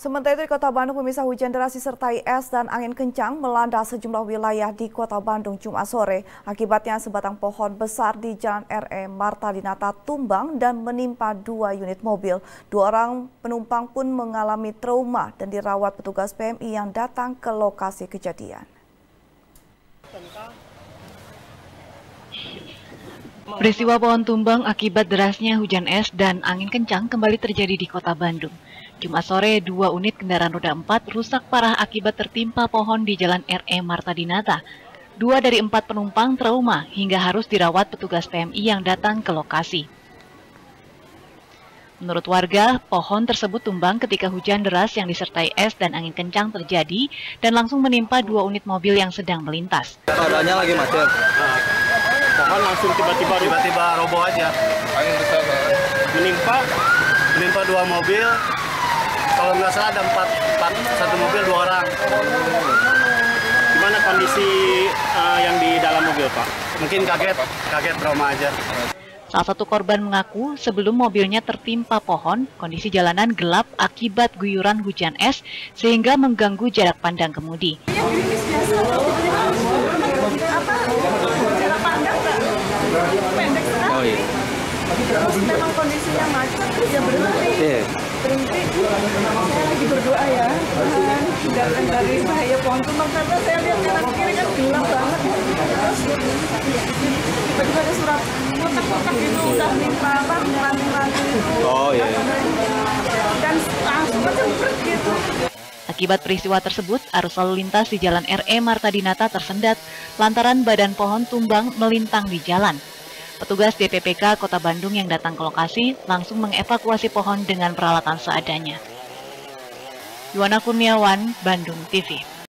Sementara itu di Kota Bandung, pemirsa, hujan deras disertai es dan angin kencang melanda sejumlah wilayah di Kota Bandung Jumat sore. Akibatnya sebatang pohon besar di Jalan RE Marta Dinata tumbang dan menimpa 2 unit mobil. 2 orang penumpang pun mengalami trauma dan dirawat petugas PMI yang datang ke lokasi kejadian. Peristiwa pohon tumbang akibat derasnya hujan es dan angin kencang kembali terjadi di Kota Bandung. Jumat sore, 2 unit kendaraan roda 4 rusak parah akibat tertimpa pohon di Jalan RE Marta Dinata. 2 dari 4 penumpang trauma hingga harus dirawat petugas PMI yang datang ke lokasi. Menurut warga, pohon tersebut tumbang ketika hujan deras yang disertai es dan angin kencang terjadi dan langsung menimpa 2 unit mobil yang sedang melintas. Keadaannya lagi macet. Pohon langsung tiba-tiba roboh aja. Angin besar. Menimpa 2 mobil. Kalau nggak salah ada 4, 1 mobil 2 orang. Gimana kondisi yang di dalam mobil, Pak? Mungkin kaget trauma aja. Salah satu korban mengaku sebelum mobilnya tertimpa pohon, kondisi jalanan gelap akibat guyuran hujan es sehingga mengganggu jarak pandang kemudi. Oh iya. Terus memang kondisinya macet, terus ya berhenti. Saya lagi berdoa ya, Tuhan hindarkan dari bahaya pohon tumbang, karena saya lihat kanan kiri kan gelap banget. Terus tiba-tiba ada surat kotak-kotak itu udah minta ranting-ranting itu. Oh iya. Dan langsung aja gitu. Akibat peristiwa tersebut, arus lalu lintas di Jalan RE Marta Dinata tersendat lantaran badan pohon tumbang melintang di jalan. Petugas DPPK Kota Bandung yang datang ke lokasi langsung mengevakuasi pohon dengan peralatan seadanya. Yuwana Kurniawan, Bandung TV.